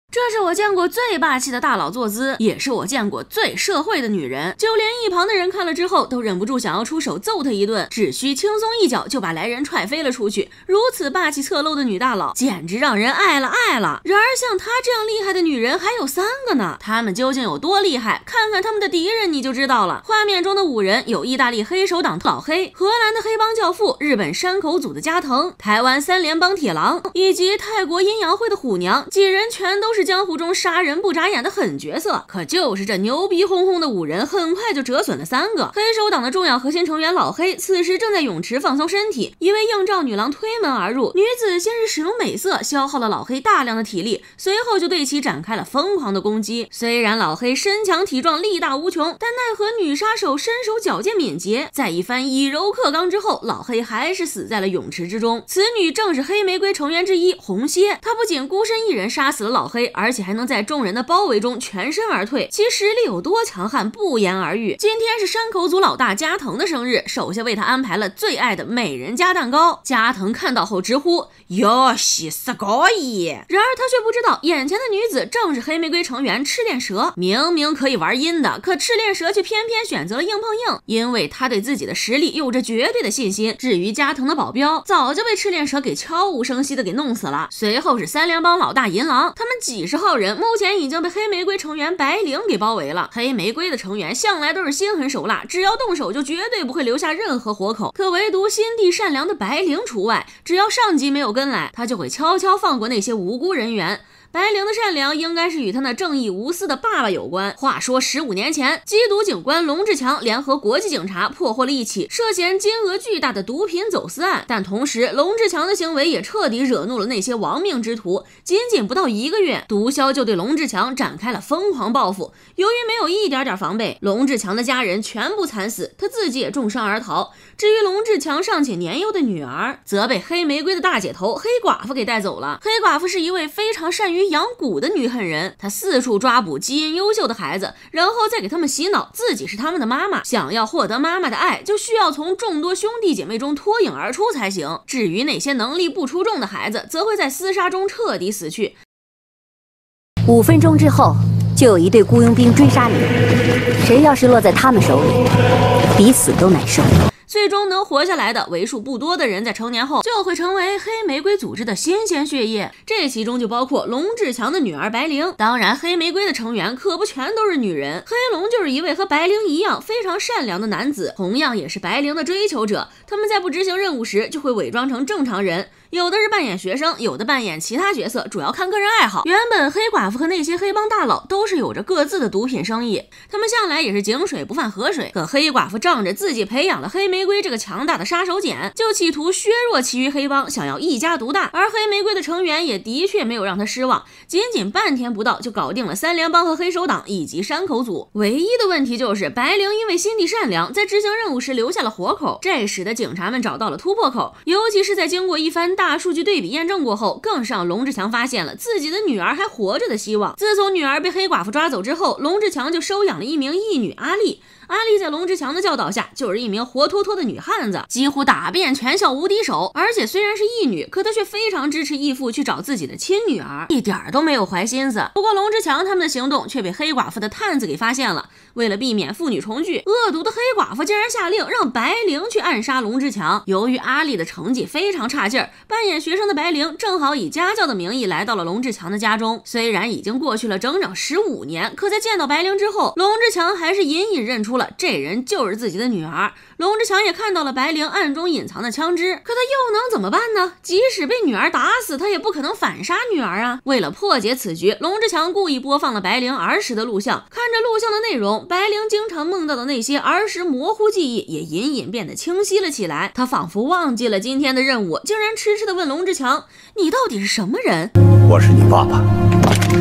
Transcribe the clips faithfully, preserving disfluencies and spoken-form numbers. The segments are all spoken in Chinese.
这是我见过最霸气的大佬坐姿，也是我见过最社会的女人。就连一旁的人看了之后，都忍不住想要出手揍她一顿，只需轻松一脚就把来人踹飞了出去。如此霸气侧漏的女大佬，简直让人爱了爱了。然而像她这样厉害的女人还有三个呢，她们究竟有多厉害？看看他们的敌人你就知道了。画面中的五人有意大利黑手党老黑、荷兰的黑帮教父、日本山口组的加藤、台湾三联帮铁狼，以及泰国阴阳会的虎娘，几人全都是江湖中杀人不眨眼的狠角色。可就是这牛逼哄哄的五人，很快就折损了三个。黑手党的重要核心成员老黑，此时正在泳池放松身体，一位应召女郎推门而入，女子先是使用美色消耗了老黑大量的体力，随后就对其展开了疯狂的攻击。虽然老黑身强体壮，力大无穷，但奈何女杀手身手矫健敏捷，在一番以柔克刚之后，老黑还是死在了泳池之中。此女正是黑玫瑰成员之一红蝎，她不仅孤身一人杀死了老黑，而且还能在众人的包围中全身而退，其实力有多强悍不言而喻。今天是山口组老大加藤的生日，手下为他安排了最爱的美人加蛋糕。加藤看到后直呼哟西斯高伊，然而他却不知道眼前的女子正是黑玫瑰成员赤练蛇。明明可以玩阴的，可赤练蛇却偏偏选择了硬碰硬，因为他对自己的实力有着绝对的信心。至于加藤的保镖，早就被赤练蛇给悄无声息的给弄死了。随后是三联帮老大银狼，他们几十号人目前已经被黑玫瑰成员白灵给包围了。黑玫瑰的成员向来都是心狠手辣，只要动手就绝对不会留下任何活口，可唯独心地善良的白灵除外，只要上级没有跟来，他就会悄悄放过那些无辜人员。白灵的善良应该是与他那正义无私的爸爸有关。话说十五年前，缉毒警官龙志强联合国际警察破获了一起涉嫌金额巨大的毒品走私案，但同时龙志强的行为也彻底惹怒了那些亡命之徒。仅仅不到一个月，毒枭就对龙志强展开了疯狂报复。由于没有一点点防备，龙志强的家人全部惨死，他自己也重伤而逃。至于龙志强尚且年幼的女儿，则被黑玫瑰的大姐头黑寡妇给带走了。黑寡妇是一位非常善于养蛊的女狠人，她四处抓捕基因优秀的孩子，然后再给他们洗脑自己是他们的妈妈。想要获得妈妈的爱，就需要从众多兄弟姐妹中脱颖而出才行。至于那些能力不出众的孩子，则会在厮杀中彻底死去。 五分钟之后，就有一队雇佣兵追杀你，谁要是落在他们手里，比死都难受。 最终能活下来的为数不多的人，在成年后就会成为黑玫瑰组织的新鲜血液，这其中就包括龙志强的女儿白灵。当然黑玫瑰的成员可不全都是女人，黑龙就是一位和白灵一样非常善良的男子，同样也是白灵的追求者。他们在不执行任务时就会伪装成正常人，有的是扮演学生，有的扮演其他角色，主要看个人爱好。原本黑寡妇和那些黑帮大佬都是有着各自的毒品生意，他们向来也是井水不犯河水。可黑寡妇仗着自己培养了黑玫瑰这个强大的杀手锏，就企图削弱其余黑帮，想要一家独大。而黑玫瑰的成员也的确没有让他失望，仅仅半天不到就搞定了三联帮和黑手党以及山口组。唯一的问题就是白灵因为心地善良，在执行任务时留下了活口，这使得警察们找到了突破口。尤其是在经过一番大数据对比验证过后，更是让龙志强发现了自己的女儿还活着的希望。自从女儿被黑寡妇抓走之后，龙志强就收养了一名义女阿丽。阿丽在龙志强的教导下，就是一名活脱脱的女汉子，几乎打遍全校无敌手。而且虽然是义女，可她却非常支持义父去找自己的亲女儿，一点都没有坏心思。不过龙志强他们的行动却被黑寡妇的探子给发现了。为了避免父女重聚，恶毒的黑寡妇竟然下令让白灵去暗杀龙志强。由于阿丽的成绩非常差劲儿，扮演学生的白灵正好以家教的名义来到了龙志强的家中。虽然已经过去了整整十五年，可在见到白灵之后，龙志强还是隐隐认出了这人就是自己的女儿。龙志强也看到了白灵暗中隐藏的枪支，可他又能怎么办呢？即使被女儿打死，他也不可能反杀女儿啊。为了破解此局，龙志强故意播放了白灵儿时的录像。看着录像的内容，白灵经常梦到的那些儿时模糊记忆也隐隐变得清晰了起来。他仿佛忘记了今天的任务，竟然痴痴地问龙志强：你到底是什么人？ 我是你爸爸。 白灵似乎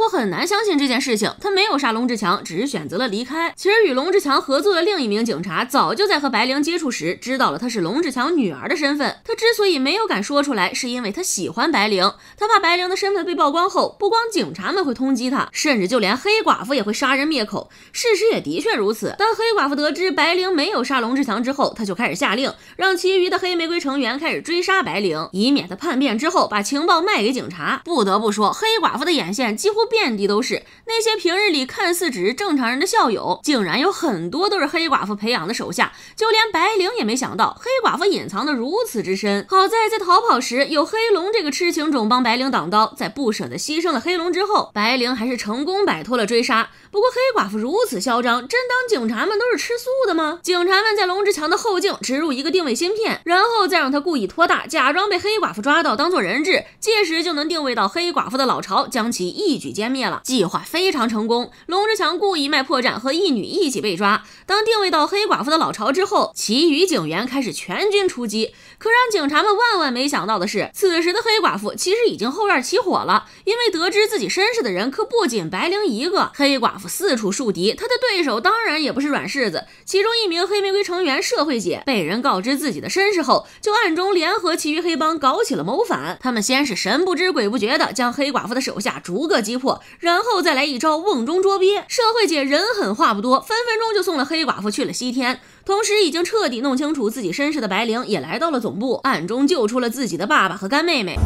乎很难相信这件事情，他没有杀龙志强，只是选择了离开。其实与龙志强合作的另一名警察早就在和白灵接触时知道了他是龙志强女儿的身份，他之所以没有敢说出来，是因为他喜欢白灵，他怕白灵的身份被曝光后，不光警察们会通缉他，甚至就连黑寡妇也会杀人灭口。事实也的确如此，当黑寡妇得知白灵没有杀龙志强之后，他就开始下令让其余的黑玫瑰成员开始追杀白灵，以免他叛变之后把情报卖给警察。不得不说，黑寡妇的眼线几乎遍地都是，那些平日里看似只是正常人的校友，竟然有很多都是黑寡妇培养的手下，就连白灵也没想到黑寡妇隐藏的如此之深。好在在逃跑时有黑龙这个痴情种帮白灵挡刀，在不舍得牺牲了黑龙之后，白灵还是成功摆脱了追杀。不过黑寡妇如此嚣张，真当警察们都是吃素的吗？警察们在龙志强的后颈植入一个定位芯片，然后再让他故意拖大，假装被黑寡妇抓到当做人质，届时就能定位到黑寡妇的老巢，将其一举歼灭了。计划非常成功，龙志强故意卖破绽，和义女一起被抓。当定位到黑寡妇的老巢之后，其余警员开始全军出击。可让警察们万万没想到的是，此时的黑寡妇其实已经后院起火了，因为得知自己身世的人可不仅白灵一个，黑寡妇四处树敌，他的对手当然也不是软柿子。其中一名黑玫瑰成员社会姐被人告知自己的身世后，就暗中联合其余黑帮搞起了谋反。他们先是神不知鬼不觉的将黑寡妇的手下逐个击破，然后再来一招瓮中捉鳖。社会姐人狠话不多，分分钟就送了黑寡妇去了西天。同时已经彻底弄清楚自己身世的白灵也来到了总部，暗中救出了自己的爸爸和干妹妹。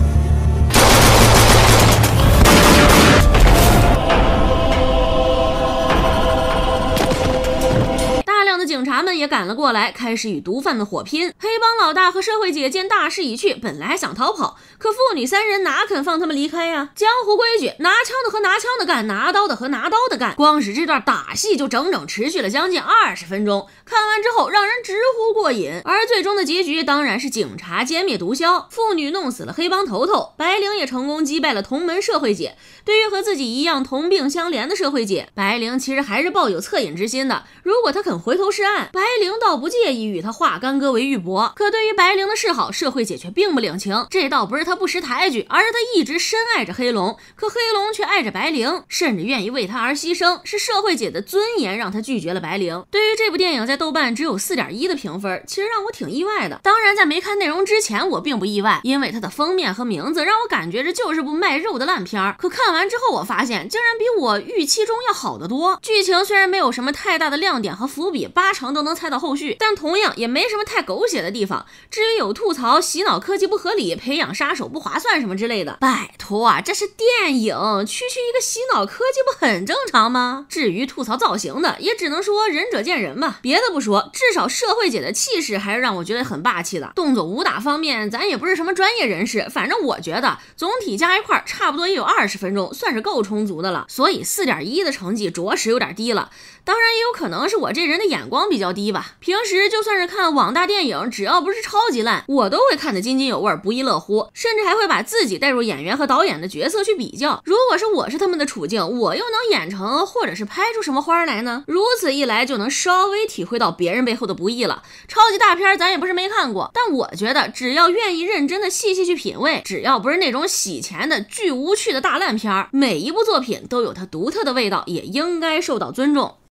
警察们也赶了过来，开始与毒贩们火拼。黑帮老大和社会姐见大势已去，本来想逃跑，可父女三人哪肯放他们离开呀？江湖规矩，拿枪的和拿枪的干，拿刀的和拿刀的干。光是这段打戏就整整持续了将近二十分钟，看完之后让人直呼过瘾。而最终的结局当然是警察歼灭毒枭，妇女弄死了黑帮头头，白灵也成功击败了同门社会姐。对于和自己一样同病相怜的社会姐，白灵其实还是抱有恻隐之心的。如果她肯回头是岸，白灵倒不介意与她化干戈为玉帛。可对于白灵的示好，社会姐却并不领情。这倒不是她不识抬举，而是她一直深爱着黑龙，可黑龙却爱着白灵，甚至愿意为她而牺牲。是社会姐的尊严让她拒绝了白灵。对于这部电影在豆瓣只有 四点一 的评分，其实让我挺意外的。当然在没看内容之前我并不意外，因为它的封面和名字让我感觉这就是部卖肉的烂片儿。可看完之后我发现竟然比我预期中要好得多。剧情虽然没有什么太大的亮点和伏笔，八成都能猜到后续，但同样也没什么太狗血的地方。至于有吐槽洗脑科技不合理，培养杀手不划算什么之类的，拜托啊，这是电影，区区一个洗脑科技不很正常吗？至于吐槽造型的，也只能说仁者见仁吧。别的不说，至少社会姐的气势还是让我觉得很霸气的。动作武打方面咱也不是什么专业人士，反正我觉得总体加一块差不多也有二十分钟，算是够充足的了。所以 四点一 的成绩着实有点低了。当然也有可能是我这人的眼光比较低吧，平时就算是看网大电影，只要不是超级烂，我都会看得津津有味，不亦乐乎，甚至还会把自己带入演员和导演的角色去比较。如果是我是他们的处境，我又能演成或者是拍出什么花来呢？如此一来就能稍微体会到别人背后的不易了。超级大片咱也不是没看过，但我觉得只要愿意认真的细细去品味，只要不是那种洗钱的巨无趣的大烂片，每一部作品都有它独特的味道，也应该受到尊重。